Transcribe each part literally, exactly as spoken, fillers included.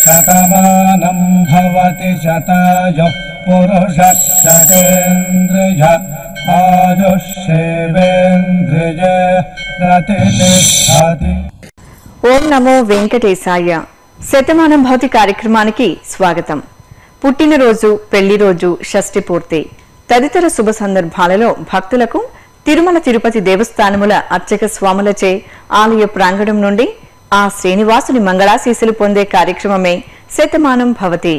शतमानंभवति शतायुः पुरुषः शतेन्द्रिय आयुष्येवेन्द्रिय प्रतिष्ठति। ఓం నమో వెంకటేశాయ. శతమానంభవతి కార్యక్రమానికి స్వాగతం. పుట్టినరోజు, పెళ్లి రోజు, షష్ఠి పూర్తి తదితర శుభ సందర్భాలలో భక్తులకు తిరుమల తిరుపతి దేవస్థానముల అర్చక స్వాములచే ఆలయ ప్రాంగణం నుండి ఆ శ్రీనివాసుని మంగళాశీస్సులు పొందే కార్యక్రమమే శతమానం భవతి.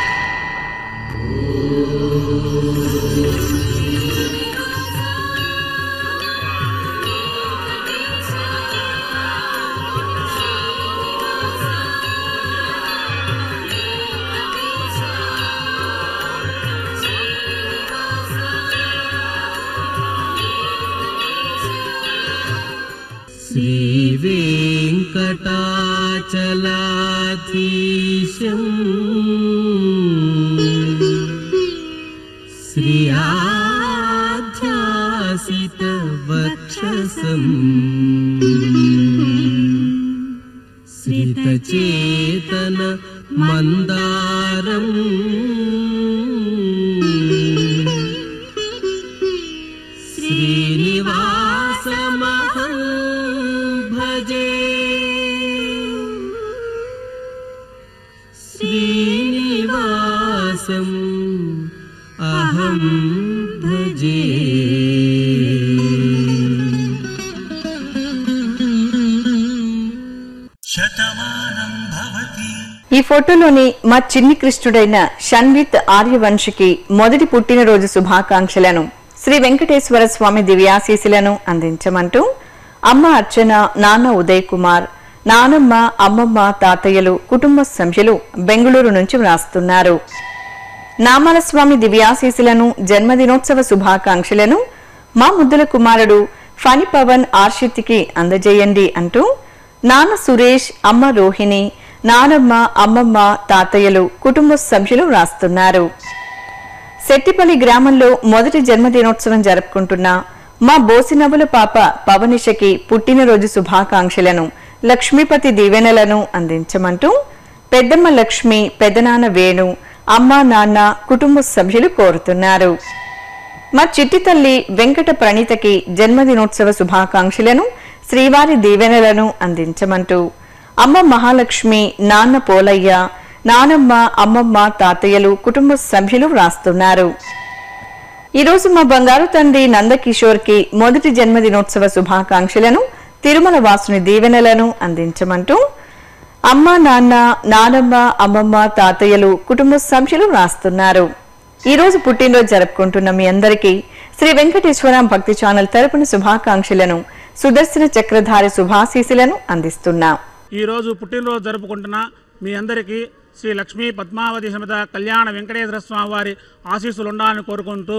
श्री वेंकटाचलाधीशं श्री आध्यासित वक्षसं श्रितचेतन मंदारं श्रीनिवासमहं भजे श्रीनिवासम् अहं भजे. ఈ ఫోటోలోని మా చిన్ని కృష్ణుడైన షణ్విత్ ఆర్యవంశికి మొదటి పుట్టినరోజు శుభాకాంక్షలను, శ్రీ వెంకటేశ్వర స్వామి దివ్యాశీస్సులను అందించమంటూ అమ్మ అర్చన, నాన్న ఉదయ్ కుమార్, నానమ్మ, అమ్మమ్మ, తాతయ్యలు, కుటుంబ సభ్యులు బెంగళూరు నుంచి వ్రాస్తున్నారు. నామాల స్వామి దివ్యాశీస్సులను, జన్మదినోత్సవ శుభాకాంక్షలను మా ముద్దుల కుమారుడు ఫణి పవన్ ఆర్షిత్కి అందజేయండి అంటూ నాన్న సురేష్, అమ్మ రోహిణి, నానమ్మ, అమ్మమ్మ, తాతయ్యలు, కుటుంబ సభ్యులు వ్రాస్తున్నారు. శెట్టిపల్లి గ్రామంలో మొదటి జన్మదినోత్సవం జరుపుకుంటున్న మా బోసినవ్వుల పాప పవనిషకి పుట్టినరోజు శుభాకాంక్షలను, లక్ష్మీపతి దీవెనలను అందించమంటూ పెద్దమ్మ లక్ష్మి, పెద్దనాన్న వేణు, అమ్మ, నాన్న, కుటుంబ సభ్యులు కోరుతున్నారు. మా చిట్టి తల్లి వెంకట ప్రణీతకి జన్మదినోత్సవ శుభాకాంక్షలను, శ్రీవారి దీవెనలను అందించమంటూ అమ్మ మహాలక్ష్మి, నాన్న పోలయ్య, నానమ్మ, అమ్మమ్మ, తాతయ్యలు, కుటుంబ సభ్యులు వ్రాస్తున్నారు. ఈరోజు మా బంగారు తండ్రి నందకిషోర్ కి మొదటి జన్మదినోత్సవ శుభాకాంక్షలను, తిరుమల వాసుని దీవెనలను అందించమంటూ అమ్మ, నాన్న, నానమ్మ, అమ్మమ్మ, తాతయ్యలు, కుటుంబ సభ్యులు వ్రాస్తున్నారు. ఈ రోజు పుట్టినరోజు జరుపుకుంటున్న మీ అందరికీ శ్రీ వెంకటేశ్వర భక్తి ఛానల్ తరపున శుభాకాంక్షలను, సుదర్శన చక్రధారి శుభాశీస్సులను అందిస్తున్నాం. ఈ రోజు పుట్టినరోజు జరుపుకుంటున్న మీ అందరికీ శ్రీ లక్ష్మీ పద్మావతి సమేత కళ్యాణ వెంకటేశ్వర స్వామి వారి ఆశీస్సులు ఉండాలని కోరుకుంటూ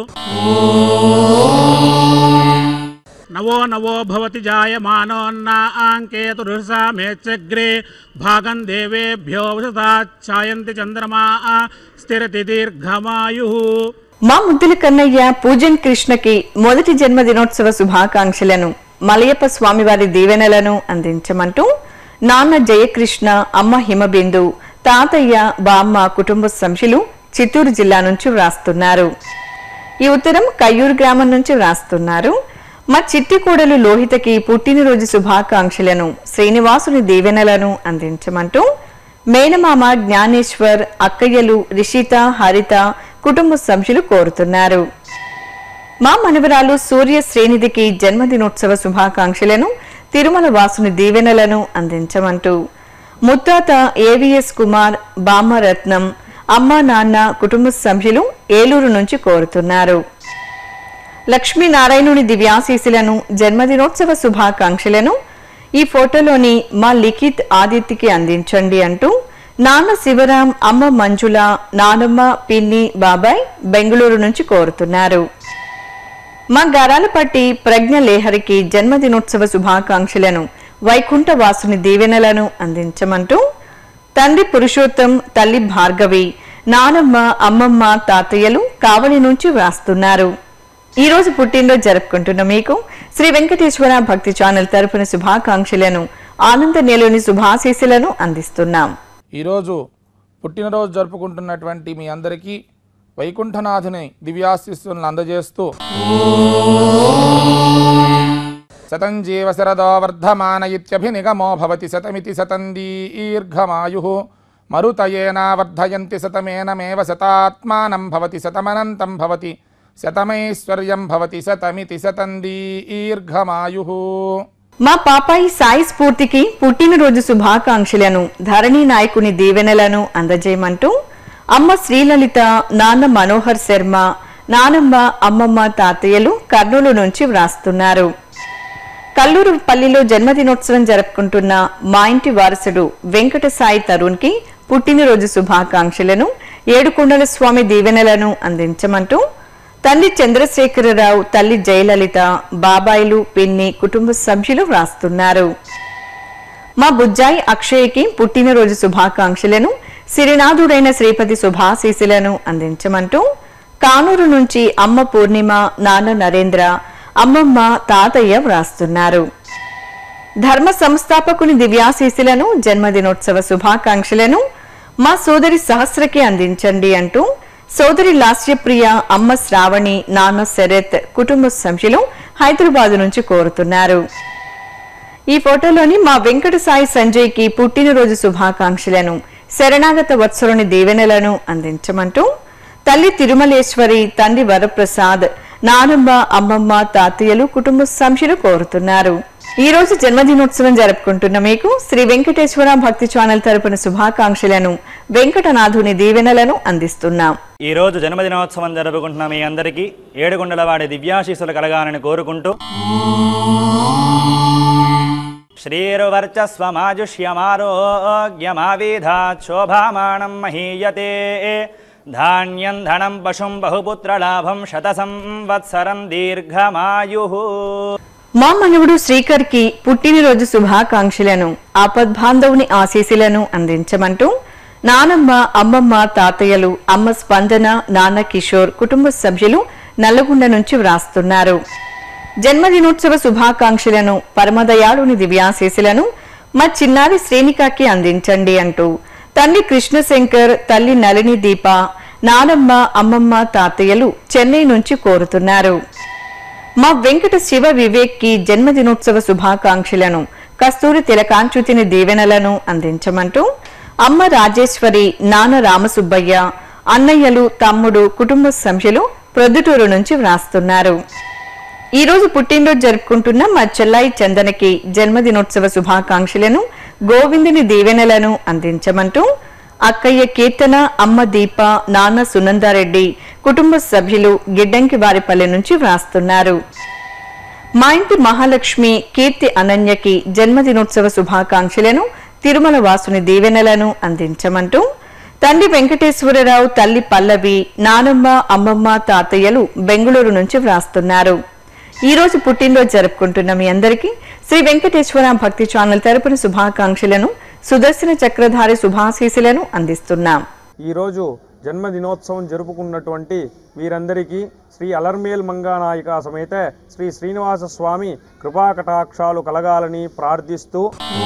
నవో నవో భవతి జాయమానోన్నాంకేతురుషా మేచ్చగ్రే భాగం దేవేభ్యో వసతాఛాయంతి చంద్రమా స్థిరతి దీర్ఘమాయు. మా ముద్దుల కన్నయ్య పూజన్ కృష్ణకి మొదటి జన్మదినోత్సవ శుభాకాంక్షలను, మలయప్ప స్వామివారి దీవెనలను అందించమంటూ నాన్న జయకృష్ణ, అమ్మ హిమబిందు, తాతయ్య, బామ్మ, కుటుంబ సభ్యులు చిత్తూరు జిల్లా నుంచి వ్రాస్తున్నారు. ఈ ఉత్తరం కయ్యూరు గ్రామం నుంచి వ్రాస్తున్నారు. మా చిట్టి కోడలు లోహితకి పుట్టినరోజు శుభాకాంక్షలను, శ్రీనివాసుని దీవెనలను అందించమంటూ మేనమామ జ్ఞానేశ్వర్, అక్కయ్యలు రిషిత, హరిత, కుటుంబ సభ్యులు కోరుతున్నారు. మా మనవరాలు సూర్య శ్రేనిధికి జన్మదినోత్సవ శుభాకాంక్షలను, తిరుమల వాసుని దీవెనలను అందించమంటూ ముత్తాత ఏవిఎస్ కుమార్, బామ్మ రత్నం, అమ్మ, నాన్న, కుటుంబ సభ్యులు ఏలూరు నుంచి కోరుతున్నారు. లక్ష్మీనారాయణుని దివ్యాశీస్సులను, జన్మదినోత్సవ శుభాకాంక్షలను ఈ ఫోటోలోని మా లిఖిత్ ఆదిత్యకి అందించండి అంటూ నాన్న శివరాం, అమ్మ మంజుల, నానమ్మ, పిన్ని, బాబాయ్ బెంగళూరు నుంచి కోరుతున్నారు. మా గారాలపట్టి ప్రజ్ఞ లేహరికి జన్మదినోత్సవ శుభాకాంక్షలను, వైకుంఠ వాసుని దీవెనలను అందించమంటూ తండ్రి పురుషోత్తం, తల్లి భార్గవి, నానమ్మ, అమ్మమ్మ, తాతయ్యలు కావలి నుంచి వ్రాస్తున్నారు. ఈ రోజు పుట్టినరోజు జరుపుకుంటున్న మీకు శ్రీ వెంకటేశ్వర భక్తి ఛానల్ తరపున శుభాకాంక్షలను, ఆనంద నేలోని శుభాశీస్సులను అందిస్తున్నాం. ఈరోజు పుట్టినరోజు జరుపుకుంటున్నటువంటి మీ అందరికీ వైకుంఠనాథుని దివ్యాశిస్సులను అందజేస్తూ శతం జీవ శరదో వర్ధమాన ఇత్యభినిగమో భవతి శతమితి శతం దీర్ఘమాయుః మరుతయేనా వర్ధయంతి శతమేనమేవ శతాత్మానం భవతి శతమనంతం భవతి శతమైశ్వర్యం భవతి శతమితి శతం దీర్ఘమాయుః. మా పాపాయి సాయి స్ఫూర్తికి పుట్టినరోజు శుభాకాంక్షలను, ధరణి నాయకుని దీవెనలను అందజేయమంటూ అమ్మ శ్రీలలిత, నాన్న మనోహర్ శర్మ, నానమ్మ, అమ్మమ్మ, తాతయ్యలు కర్నూలు నుంచి వ్రాస్తున్నారు. కల్లూరు పల్లిలో జన్మదినోత్సవం జరుపుకుంటున్న మా ఇంటి వారసుడు వెంకట సాయి తరుణ్ కి పుట్టినరోజు శుభాకాంక్షలను, ఏడుకొండల స్వామి దీవెనలను అందించమంటూ తల్లి చంద్రశేఖరరావు, తల్లి జయలలిత, బాబాయిలు, పిన్ని, కుటుంబ సభ్యులు వ్రాస్తున్నారు. మా బుజ్జాయి అక్షయ్కి పుట్టినరోజు శుభాకాంక్షలను, సిరినాథుడైన శ్రీపతి శుభాశీసులను అందించమంటూ కానూరు నుంచి అమ్మ పూర్ణిమ, నాన్న నరేంద్ర, అమ్మమ్మ, తాతయ్య వ్రాస్తున్నారు. ధర్మ సంస్థాపకుని దివ్యాశీసులను, జన్మదినోత్సవ శుభాకాంక్షలను మా సోదరి సహస్రకి అందించండి అంటూ సోదరి లాస్యప్రియ, అమ్మ శ్రావణి, నాన్న శరత్, కుటుంబ సభ్యులు హైదరాబాద్ నుంచి కోరుతున్నారు. ఈ ఫోటోలోని మా వెంకట సాయి సంజయ్ కి పుట్టినరోజు శుభాకాంక్షలను, శరణాగత వత్సరుని దీవెనలను అందించమంటూ తల్లి తిరుమలేశ్వరి, తండ్రి వరప్రసాద్, నానమ్మ, అమ్మమ్మ, తాతయ్యలు, కుటుంబ సభ్యులు కోరుతున్నారు. ఈ రోజు జన్మదినోత్సవం జరుపుకుంటున్న మీకు శ్రీ వెంకటేశ్వర భక్తి ఛానల్ తరపున శుభాకాంక్షలను, వెంకటనాథుని దీవెనలను అందిస్తున్నాం. ఈ రోజు జన్మదినోత్సవం జరుపుకుంటున్న మీ అందరికీ ఏడుకొండలవాడి దివ్యాశీస్సులు కలగాలని కోరుకుంటూ శ్రీరువర్చస్వమాజుష్యమారోగ్యమావిధాత్ శోభామానం మహీయతే ధాన్యం ధనం పశుం బహుపుత్రలాభం శత సంవత్సరం దీర్ఘమాయుః. మా మనవుడు శ్రీకర్ కి పుట్టినరోజు శుభాకాంక్షలను, ఆపద్బాంధవుని ఆశీస్సులను అందించమంటూ నానమ్మ, అమ్మమ్మ, తాతయ్యలు, అమ్మ స్పందన, నాన్న కిషోర్, కుటుంబ సభ్యులు నల్లగొండ నుంచి వ్రాస్తున్నారు. జన్మదినోత్సవ శుభాకాంక్షలను, పరమదయాళుని దివ్యాశీస్సులను మా చిన్నారి శ్రేణికాకి అందించండి అంటూ తండ్రి కృష్ణశంకర్, తల్లి నళిని దీప, నానమ్మ, అమ్మమ్మ, తాతయ్యలు చెన్నై నుంచి కోరుతున్నారు. మా వెంకట శివ వివేక్ కి జన్మదినోత్సవ శుభాకాంక్షలను, కస్తూరి తిలకాంచుతిని దీవెనలను అందించమంటూ అమ్మ రాజేశ్వరి, నాన్న రామసుబ్బయ్య, అన్నయ్యలు, తమ్ముడు, కుటుంబ సభ్యులు ప్రొద్దుటూరు నుంచి వ్రాస్తున్నారు. ఈ రోజు పుట్టినరోజు జరుపుకుంటున్న మా చెల్లాయి చందనకి జన్మదినోత్సవ శుభాకాంక్షలను, గోవిందుని దీవెనలను అందించమంటూ అక్కయ్య కీర్తన, అమ్మ దీప, నాన్న సునందారెడ్డి, కుటుంబ సభ్యులు గిడ్డంకి వారిపల్లె నుంచి వ్రాస్తున్నారు. మా ఇంటి మహాలక్ష్మి, కీర్తి అనన్యకి జన్మదినోత్సవ శుభాకాంక్షలను, తిరుమల వాసుని దీవెనలను అందించమంటూ తండ్రి వెంకటేశ్వరరావు, తల్లి పల్లవి, నానమ్మ, అమ్మమ్మ, తాతయ్యలు బెంగళూరు నుంచి వ్రాస్తున్నారు. ఈ రోజు పుట్టినరోజు జరుపుకుంటున్న మీ అందరికీ శ్రీ వెంకటేశ్వర భక్తి ఛానల్ తరపున శుభాకాంక్షలను, సుదర్శన చక్రధారి శుభాశీసులను అందిస్తున్నాం. ఈరోజు జన్మదినోత్సవం జరుపుకున్నటువంటి వీరందరికీ శ్రీ అలర్మేల్ మంగానాయిక సమేత శ్రీ శ్రీనివాస స్వామి కృపాకటాక్షాలు కలగాలని ప్రార్థిస్తూ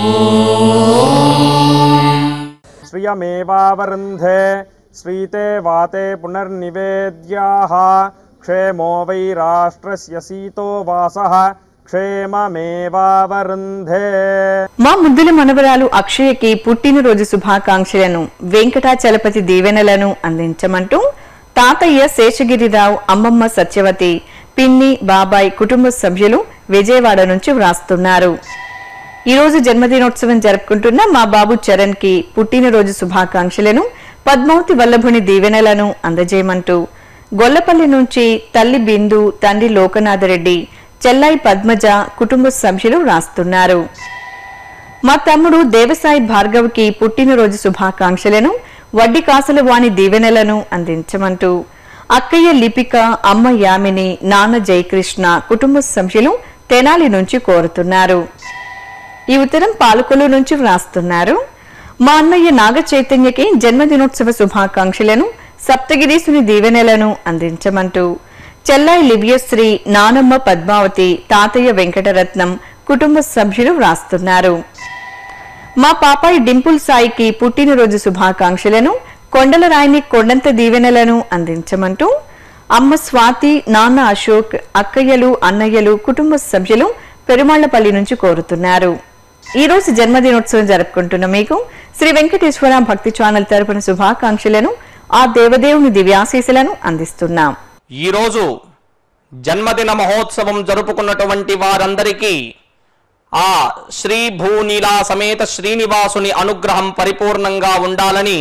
శ్రియమేవావరుంధే శ్రీతే వాతే పునర్నివేద్యాః క్షేమో వై రాష్ట్రస్య సీతో వాసః క్షేమమేవావరుంధే. మా ముద్దుల మనవరాలు అక్షయకి పుట్టినరోజు శుభాకాంక్షలను, వెంకటాచలపతి దీవెనలను అందించమంటూ తాతయ్య శేషగిరిరావు, అమ్మమ్మ సత్యవతి, పిన్ని, బాబాయ్, కుటుంబ సభ్యులు విజయవాడ నుంచి వ్రాస్తున్నారు. ఈ రోజు జన్మదినోత్సవం జరుపుకుంటున్న మా బాబు చరణ్ కి పుట్టినరోజు శుభాకాంక్షలను, పద్మావతి వల్లభుని దీవెనలను అందజేయమంటూ గొల్లపల్లి నుంచి తల్లి బిందు, తండ్రి లోకనాథరెడ్డి, చెల్లాయి పద్మజ, కుటుంబ సభ్యులు రాస్తున్నారు. మా తమ్ముడు దేవసాయి భార్గవ్ కి పుట్టినరోజు శుభాకాంక్షలను, వడ్డీ కాసుల వాణి దీవెనలను అందించమంటూ అక్కయ్య లిపిక, అమ్మ యామిని, నాన్న జయకృష్ణ, కుటుంబ సభ్యులు తెనాలి నుంచి కోరుతున్నారు. ఈ ఉత్తరం పాలకొల్లు నుంచి వ్రాస్తున్నారు. మా అన్నయ్య నాగ చైతన్యకి జన్మదినోత్సవ శుభాకాంక్షలను, సప్తగిరీసుని దీవెనలను అందించమంటూ చెల్లాయి లివ్యశ్రీ, నానమ్మ పద్మావతి, తాతయ్య వెంకటరత్నం, కుటుంబ సభ్యులు వ్రాస్తున్నారు. మా పాపాయి డింపుల్ సాయికి పుట్టినరోజు శుభాకాంక్షలను, కొండలరాయిని కొండంత దీవెనలను అందించమంటూ అమ్మ స్వాతి, నాన్న అశోక్, అక్కయ్యలు, అన్నయ్యలు, కుటుంబ సభ్యులు పెరుమాళ్లపల్లి నుంచి కోరుతున్నారు. ఈ రోజు జన్మదినోత్సవం జరుపుకుంటున్న మీకు శ్రీ వెంకటేశ్వర భక్తి ఛానల్ తరపున శుభాకాంక్షలను, ఆ దేవదేవుని దివ్యాశీస్సులను అందిస్తున్నాం. ఈ రోజు జన్మదిన మహోత్సవం జరుపుకున్నటువంటి వారందరికీ ఆ శ్రీ భూనీలా సమేత శ్రీనివాసుని అనుగ్రహం పరిపూర్ణంగా ఉండాలని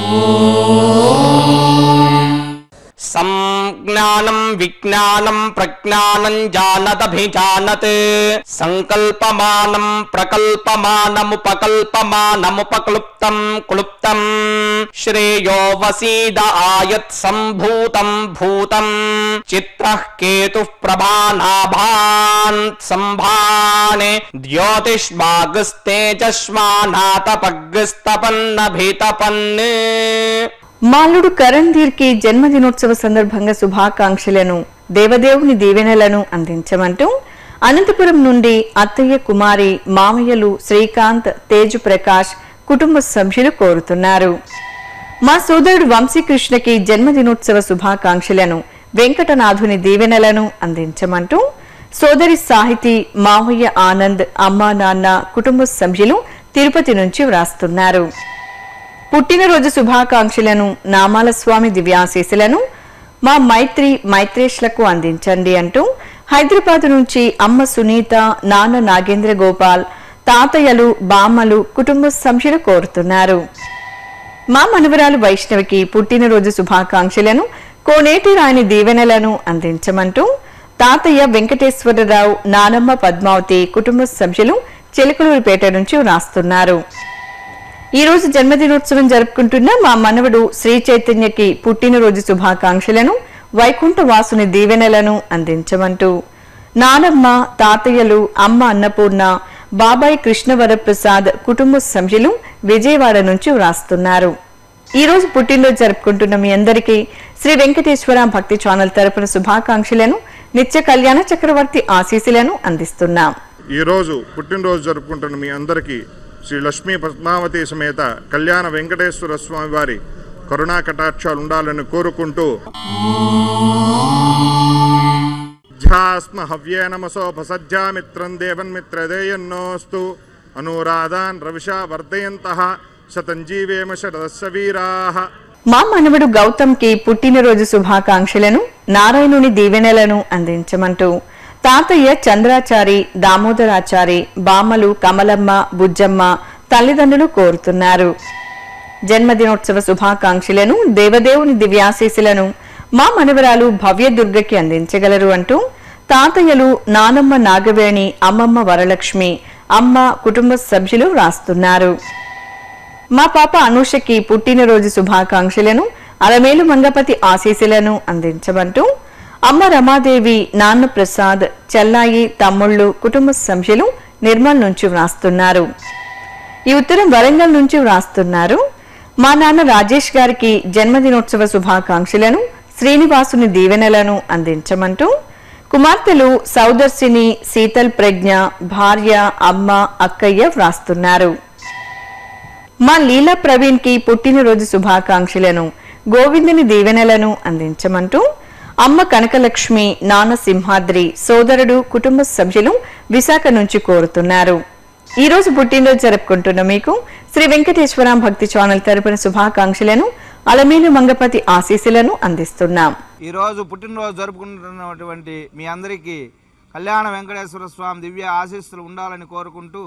సంజ్ఞానం విజ్ఞానం ప్రజ్ఞానం జానదభిజానత్ సంకల్పమానం ప్రకల్పమానముపకల్పమానముపక్లుప్తం క్లుప్తం శ్రేయో వసీద ఆయత్ సంభూతం భూతం చిత్రః కేతుః ప్రభానాభాన్ సంభానే ద్యోతిష్మాగస్తేజస్మానాతపగ్స్తపన్నభితపన్నే. మాలుడు కరణ్ధీర్ కి జన్మదినోత్సవ సందర్భంగా శుభాకాంక్షలను, దేవదేవుని దీవెనలను అందించమంటూ అనంతపురం నుండి అత్తయ్య, కుమారి, మామయ్యలు శ్రీకాంత్, తేజు ప్రకాష్ కుటుంబ సభ్యులు కోరుతున్నారు. మా సోదరుడు వంశీకృష్ణకి జన్మదినోత్సవ శుభాకాంక్షలను, వెంకటనాథుని దీవెనలను అందించమంటూ సోదరి సాహితి, మామయ్య ఆనంద్, అమ్మా నాన్న కుటుంబ సభ్యులు తిరుపతి నుంచి వ్రాస్తున్నారు. పుట్టినరోజు శుభాకాంక్షలను, నామాల స్వామి దివ్యాశీస్సులను మా మైత్రి, మైత్రేష్లకు అందించండి అంటూ హైదరాబాద్ నుంచి అమ్మ సునీత, నాన్న నాగేంద్ర గోపాల్, తాతయ్యలు, బామ్మలు కుటుంబ సభ్యులు కోరుతున్నారు. మా మనవరాలు వైష్ణవికి పుట్టినరోజు శుభాకాంక్షలను, కోనేటి రాయని దీవెనలను అందించమంటూ తాతయ్య వెంకటేశ్వరరావు, నానమ్మ పద్మావతి కుటుంబ సభ్యులు చిలకలూరిపేట నుంచి వ్రాస్తున్నారు. ఈ రోజు జన్మదినోత్సవం జరుపుకుంటున్న మా మనవడు శ్రీ చైతన్యకి పుట్టినరోజు శుభాకాంక్షలను, వైకుంఠ వాసుని దీవెనలను అందించమంటూ నానమ్మ, తాతయ్యలు, అమ్మ అన్నపూర్ణ, బాబాయ్ కృష్ణవరప్రసాద్ కుటుంబ సభ్యులు విజయవాడ నుంచి వ్రాస్తున్నారు. ఈ రోజు పుట్టినరోజు జరుపుకుంటున్న మీ అందరికీ శ్రీ వెంకటేశ్వర భక్తి ఛానల్ తరపున శుభాకాంక్షలను, నిత్య కళ్యాణ చక్రవర్తి ఆశీస్సులను అందిస్తున్నాం. ఈ రోజు పుట్టినరోజు జరుపుకుంటున్న మీ అందరికీ శ్రీ లక్ష్మీ పద్మావతి సమేత కళ్యాణ వెంకటేశ్వర స్వామి వారి కరుణా కటాక్షాలు ఉండాలని కోరుకుంటూ ధ్యాస్మ హవ్యే నమసోపసజ్జామిత్రం దేవన్మిత్రదేయన్నోస్తు అనురాధాన్ రవిషా వర్ధయంతః శతంజీవేమ శరదస్స వీరాః. మా మనవడు గౌతమ్ కి పుట్టినరోజు శుభాకాంక్షలను, నారాయణుని దీవెనలను అందించమంటూ తాతయ్య చంద్రాచారి, దామోదరాచారి, బామ్మలు కమలమ్మ, బుజ్జమ్మ తల్లిదండ్రులు కోరుతున్నారు. జన్మదినోత్సవ శుభాకాంక్షలను, దేవదేవుని దివ్యాశీస్సులను మా మనవరాలు భవ్య దుర్గకి అందించగలరు అంటూ తాతయ్యలు నానమ్మ నాగవేణి, అమ్మమ్మ వరలక్ష్మి, అమ్మ కుటుంబ సభ్యులు వ్రాస్తున్నారు. మా పాప అనూషకి పుట్టినరోజు శుభాకాంక్షలను, అలమేలు మంగపతి ఆశీస్సులను అందించమంటూ అమ్మ రమాదేవి, నాన్న ప్రసాద్, చెల్లాయి, తమ్ముళ్ళు కుటుంబ సభ్యులు నిర్మల్ నుంచి వ్రాస్తున్నారు. ఈ ఉత్తరం వరంగల్ నుంచి వ్రాస్తున్నారు. మా నాన్న రాజేష్ గారికి జన్మదినోత్సవ శుభాకాంక్షలను, శ్రీనివాసుని దీవెనలను అందించమంటూ కుమార్తెలు సౌదర్శిని, శీతల్ ప్రజ్ఞ, భార్య, అమ్మ, అక్కయ్య వ్రాస్తున్నారు. మా లీలా ప్రవీణ్ కి పుట్టినరోజు శుభాకాంక్షలను, గోవిందుని దీవెనలను అందించమంటూ అమ్మ కనకలక్ష్మి, నాన్న సింహాద్రి, సోదరుడు కుటుంబ సభ్యులు విశాఖ నుంచి కోరుతున్నారు. ఈ రోజు పుట్టినరోజు జరుపుకుంటున్న మీకు శ్రీ వెంకటేశ్వర భక్తి ఛానల్ తరపున శుభాకాంక్షలను, అలమేలు మంగపతి ఆశీస్సులను అందిస్తున్నాం. ఈ రోజు పుట్టినరోజు జరుపుకుంటున్నటువంటి మీ అందరికీ కళ్యాణ వెంకటేశ్వర స్వామి దివ్య ఆశీస్సులు ఉండాలని కోరుకుంటూ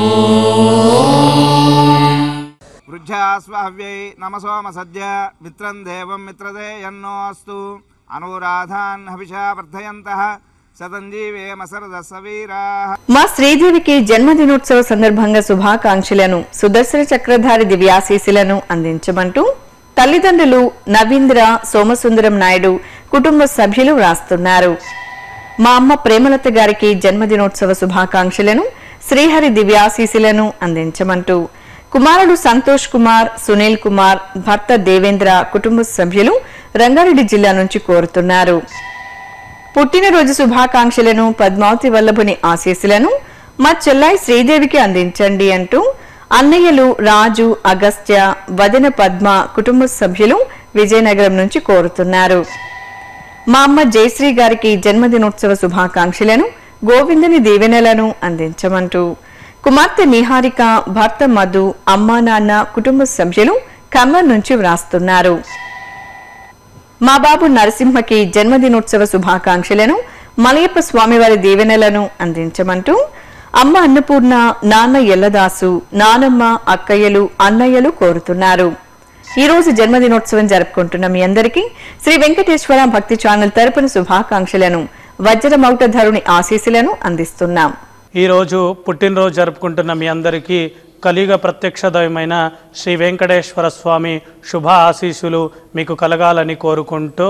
వృద్ధ్యాస్వహవ్యై నమసోమ సద్య మిత్రం దేవం మిత్రదే యన్నోస్తు అనురాధాన్ హవిషా వర్ధయంతః శతంజీవేమ శరదస్స వీరాః. మా శ్రీదేవికి జన్మదినోత్సవ సందర్భంగా శుభాకాంక్షలను, సుదర్శన చక్రధారి దివ్యాశీస్సులను అందించమంటూ తల్లిదండ్రులు నవీంద్ర, సోమసుందరం నాయుడు కుటుంబ సభ్యులు వ్రాస్తున్నారు. మా అమ్మ ప్రేమలత గారికి జన్మదినోత్సవ శుభాకాంక్షలను, శ్రీహరి దివ్యాశీస్సులను అందించమంటూ కుమారుడు సంతోష్ కుమార్, సునీల్ కుమార్, భర్త దేవేంద్ర కుటుంబ సభ్యులు రంగారెడ్డి జిల్లా నుంచి కోరుతున్నారు. పుట్టినరోజు శుభాకాంక్షలను, పద్మావతి వల్లభుని ఆశీస్సులను మా చెల్లాయి శ్రీదేవికి అందించండి అంటూ అన్నయ్యలు రాజు, అగస్త్య, వదిన పద్మ కుటుంబ సభ్యులు విజయనగరం నుంచి కోరుతున్నారు. మా అమ్మ జయశ్రీ గారికి జన్మదినోత్సవ శుభాకాంక్షలను, గోవిందుని దీవెనలను అందించమంటూ కుమార్తె నిహారిక, భర్త మధు, అమ్మా నాన్న కుటుంబ సభ్యులు ఖమ్మం నుంచి వ్రాస్తున్నారు. మా బాబు నరసింహకి జన్మదినోత్సవ శుభాకాంక్షలను, మలయప్ప స్వామివారి దీవెనలను అందించమంటూ అమ్మ అన్నపూర్ణ, నాన్న ఎల్లదాసు, నానమ్మ, అక్కయ్యలు, అన్నయ్యలు కోరుతున్నారు. ఈ రోజు జన్మదినోత్సవం జరుపుకుంటున్న మీ అందరికీ శ్రీ వెంకటేశ్వర భక్తి ఛానల్ తరపున శుభాకాంక్షలను, వజ్రమౌటధరుని ఆశీస్సులను అందిస్తున్నాం. ఈరోజు పుట్టినరోజు జరుపుకుంటున్న మీ అందరికీ కలియుగ ప్రత్యక్ష దైవమైన శ్రీ వెంకటేశ్వర స్వామి శుభ ఆశీస్సులు మీకు కలగాలని కోరుకుంటూ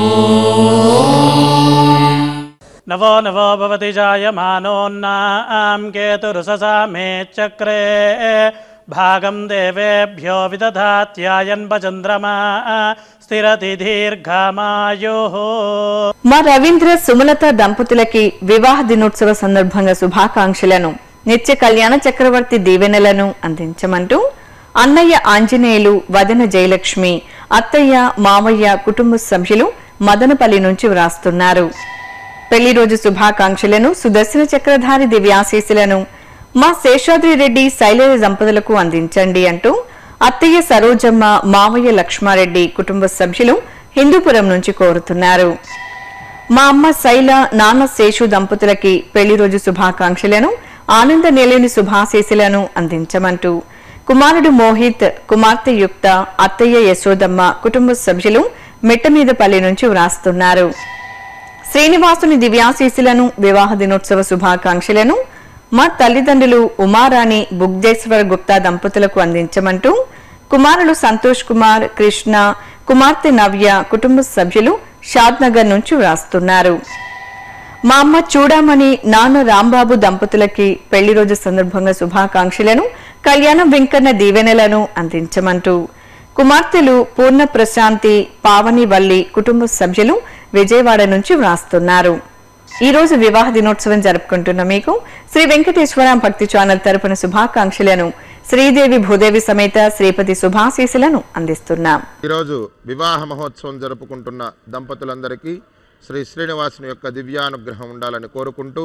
నవో నవో భవతి జాయమానోన్నాం కేతురుససామే చక్రే భాగం దేవేభ్యో విదధాత్యాయన్ భజంద్రమా స్థిరతి దీర్ఘమాయో. మా రవీంద్ర సుమలత దంపతులకి వివాహ దినోత్సవ సందర్భంగా శుభాకాంక్షలను, నిత్య కళ్యాణ చక్రవర్తి దీవెనలను అందించమంటూ అన్నయ్య ఆంజనేయులు, వదన జయలక్ష్మి, అత్తయ్య, మావయ్య కుటుంబ సభ్యులు మదనపల్లి నుంచి వ్రాస్తున్నారు. పెళ్లి రోజు శుభాకాంక్షలను, సుదర్శన చక్రధారి దివ్యాశీస్సులను మా శేషాద్రి రెడ్డి, శైలజ దంపతులకు అందించండి అంటూ అత్తయ్య సరోజమ్మ, మావయ్య లక్ష్మారెడ్డి కుటుంబ సభ్యులు హిందూపురం నుంచి కోరుతున్నారు. మా అమ్మ శైల, నాన్న శేషు దంపతులకి పెళ్లి రోజు శుభాకాంక్షలను, ఆనంద నిలయని శుభాశీస్సులను అందించమంటూ కుమారుడు మోహిత్, కుమార్తె యుక్త, అత్తయ్య యశోదమ్మ కుటుంబ సభ్యులు మిట్టమీదపల్లి నుంచి వ్రాస్తున్నారు. శ్రీనివాసుని దివ్యాశీస్సులను, వివాహ దినోత్సవ శుభాకాంక్షలను మా తల్లిదండ్రులు ఉమారాణి, బుగ్జేశ్వర గుప్తా దంపతులకు అందించమంటూ కుమారులు సంతోష్ కుమార్, కృష్ణ, కుమార్తె నవ్య కుటుంబ సభ్యులు షాద్నగర్ నుంచి వ్రాస్తున్నారు. మా అమ్మ చూడమని, నాన్న రాంబాబు దంపతులకి పెళ్లి రోజు సందర్భంగా శుభాకాంక్షలను, కళ్యాణం వెంకన్న దీవెనలను అందించమంటూ కుమార్తెలు పూర్ణ ప్రశాంతి, పావని వల్లి కుటుంబ సభ్యులు విజయవాడ నుంచి వ్రాస్తున్నారు. ఈ రోజు వివాహ దినోత్సవం జరుపుకుంటున్న మీకు శ్రీ వెంకటేశ్వర భక్తి ఛానల్ తరపున శుభాకాంక్షలను, శ్రీదేవి భూదేవి సమేత శ్రీపతి శుభాశీస్సులను అందిస్తున్నాం. ఈరోజు వివాహ మహోత్సవం జరుపుకుంటున్న దంపతులందరికీ శ్రీ శ్రీనివాసుని యొక్క దివ్యానుగ్రహం ఉండాలని కోరుకుంటూ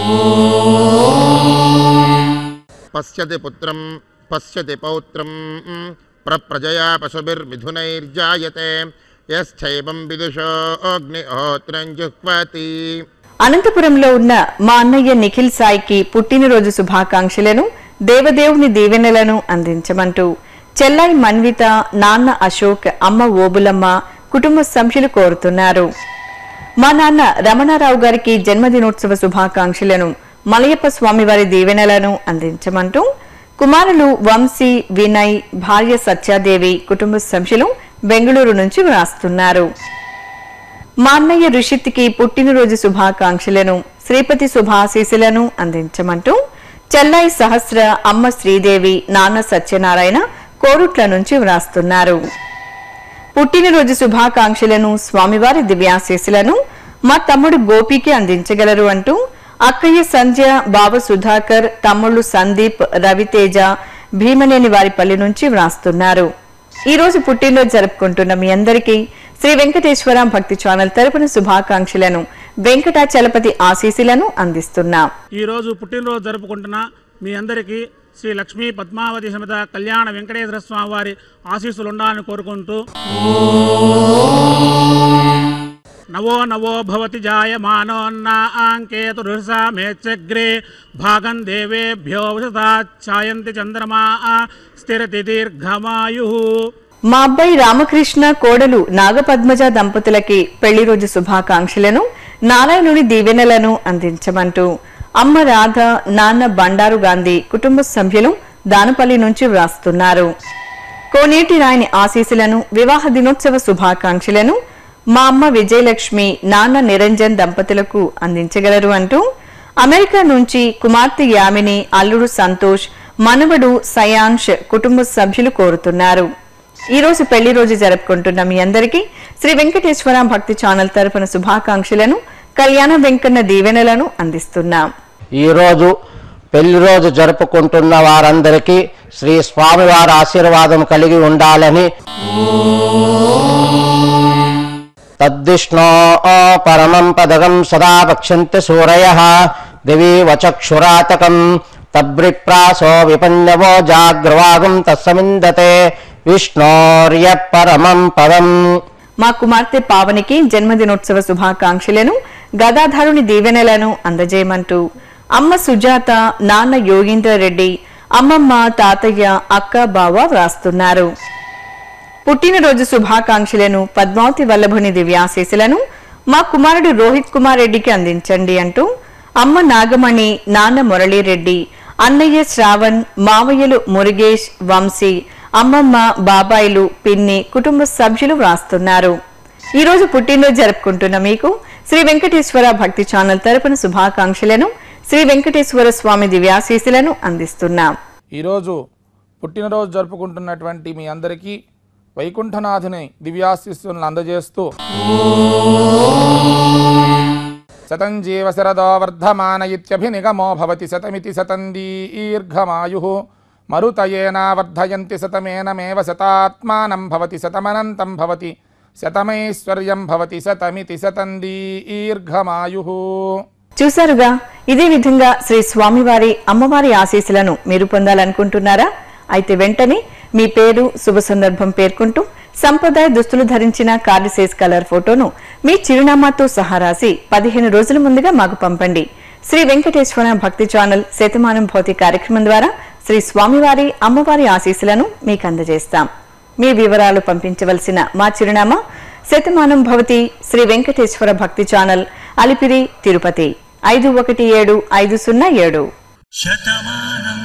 పశ్యతి పుత్రం పశ్యతి పౌత్రం ప్రజయా పశుభిర్మిథునైర్జాయతే యశ్చైవం విదుషో అగ్నిహోత్రం జుహ్వతి. అనంతపురంలో ఉన్న మా అన్నయ్య నిఖిల్ సాయికి పుట్టినరోజు శుభాకాంక్షలను, దేవదేవుని దీవెనలను అందించమంటూ చెల్లాయి మన్విత, నాన్న అశోక్, అమ్మ ఓబులమ్మ కుటుంబ సభ్యులు కోరుతున్నారు. మా నాన్న రమణారావు గారికి జన్మదినోత్సవ శుభాకాంక్షలను, మలయప్ప స్వామివారి దీవెనలను అందించమంటూ కుమారులు వంశీ, వినయ్, భార్య సత్యాదేవి కుటుంబ సభ్యులు బెంగళూరు నుంచి వ్రాస్తున్నారు. మా అన్నయ్య రుషిత్కి పుట్టినరోజు శుభాకాంక్షలను, శ్రీపతి శుభాశీస్సులను అందించమంటూ చెల్లాయి సహస్ర, అమ్మ శ్రీదేవి, నాన్న సత్యనారాయణ కోరుట్ల నుంచి వ్రాస్తున్నారు. పుట్టినరోజు శుభాకాంక్షలను, స్వామివారి దివ్యాశీస్సులను మా తమ్ముడు గోపికి అందించగలరు అంటూ అక్కయ్య సంధ్య, బావ సుధాకర్, తమ్ముళ్ళు సందీప్, రవితేజ భీమనేని వారిపల్లి నుంచి వ్రాస్తున్నారు. ఈ రోజు పుట్టినరోజు జరుపుకుంటున్న మీ అందరికీ శ్రీ వెంకటేశ్వర భక్తి ఛానల్ తరపున శుభాకాంక్షలను, వెంకటాచలపతి ఆశీస్సులను అందిస్తున్నాం. ఈ రోజు పుట్టినరోజు జరుపుకుంటున్న మీ అందరికీ శ్రీ లక్ష్మీ పద్మావతి సమేత కళ్యాణ వెంకటేశ్వర స్వామి వారి ఆశీస్సులు ఉండాలని కోరుకుంటూ నవో నవో భవతి జాయమానోన్నాంకేతురుసామేచ్చగ్రే భాగం దేవేభ్యో ఛాయంతి చంద్రమా స్థిరతి దీర్ఘమాయు. మా అబ్బాయి రామకృష్ణ, కోడలు నాగపద్మజ దంపతులకి పెళ్లి రోజు శుభాకాంక్షలను, నారాయణుని దీవెనలను అందించమంటూ అమ్మ రాధ, నాన్న బండారు గాంధీ కుటుంబ సభ్యులు దానపల్లి నుంచి వ్రాస్తున్నారు. కోనేటి రాయని ఆశీస్సులను, వివాహ దినోత్సవ శుభాకాంక్షలను మా అమ్మ విజయలక్ష్మి, నాన్న నిరంజన్ దంపతులకు అందించగలరు అంటూ అమెరికా నుంచి కుమార్తె యామిని, అల్లుడు సంతోష్, మనవడు సయాంష్ కుటుంబ సభ్యులు కోరుతున్నారు. ఈ రోజు పెళ్లి రోజు జరుపుకుంటున్న మీ అందరికీ శ్రీ వెంకటేశ్వర భక్తి ఛానల్ తరపున శుభాకాంక్షలను, కళ్యాణ వెంకన్న దీవెనలను అందిస్తున్నాం. ఈరోజు పెళ్లి రోజు జరుపుకుంటున్న వారందరికీ శ్రీ స్వామివారి ఆశీర్వాదం కలిగి ఉండాలని తద్విష్ణో పరమం పదగం సదా వక్ష్యంతి సూరయః దివి వచక్షురాతకం తబ్రిప్రాసో విపన్నవో జాగ్రవాగం తస్సమిందతే విష్ణోర్య పరమం పదం. మా కుమార్తె పావనికి జన్మదినోత్సవ శుభాకాంక్షలను గదాధారుని దీవెనలను అందజేయమంటూ అమ్మ సుజాత, నాన్న యోగీంద్ర రెడ్డి, అమ్మమ్మ, తాతయ్య, అక్క, బావ వ్రాస్తున్నారు. పుట్టినరోజు శుభాకాంక్షలను పద్మావతి వల్లభుని దివ్యాశీస్సులను మా కుమారుడు రోహిత్ కుమార్ రెడ్డికి అందించండి అంటూ అమ్మ నాగమణి, నాన్న మురళీరెడ్డి, అన్నయ్య శ్రావణ్, మావయ్యలు మురుగేష్, వంశీ, అమ్మమ్మ, బాబాయిలు, పిన్ని, కుటుంబ సభ్యులు వ్రాస్తున్నారు. ఈ రోజు పుట్టినరోజు జరుపుకుంటున్న మీకు శ్రీ వెంకటేశ్వర భక్తి ఛానల్ తరపున శుభాకాంక్షలను, శ్రీ వెంకటేశ్వర స్వామి దివ్యాశీస్సులను అందిస్తున్నాం. ఈరోజు పుట్టినరోజు జరుపుకుంటున్నటువంటి మీ అందరికీ వైకుంఠనాథుని దివ్యాశీస్సులను అందజేస్తూ శతం జీవ శరదో వర్ధమాన ఇత్యభినిగమో భవతి శతమితి శతం దీర్ఘమాయుః మరుతయేనా వర్ధయంతి శతమేనమేవ శతాత్మానం భవతి శతమనంతం భవతి శతమైశ్వర్యం భవతి శతమితి శతం దీర్ఘమాయుః. చూసారుగా, ఇదే విధంగా శ్రీ స్వామివారి అమ్మవారి ఆశీస్సులను మీరు పొందాలనుకుంటున్నారా? అయితే వెంటనే మీ పేరు, శుభ సందర్భం పేర్కొంటూ సంప్రదాయ దుస్తులు ధరించిన కార్డు సైజ్ కలర్ ఫోటోను మీ చిరునామాతో సహా రాసి పదిహేను రోజుల ముందుగా మాకు పంపండి. శ్రీ వెంకటేశ్వర భక్తి ఛానల్ శతమానంభవతి కార్యక్రమం ద్వారా శ్రీ స్వామివారి అమ్మవారి ఆశీస్సులను మీకు అందజేస్తాం. మీ వివరాలు పంపించవలసిన మా చిరునామా శతమానంభవతి శ్రీ వెంకటేశ్వర భక్తి ఛానల్, అలిపిరి, తిరుపతి ఐదు ఒకటి ఏడు ఐదు సున్నా ఏడు.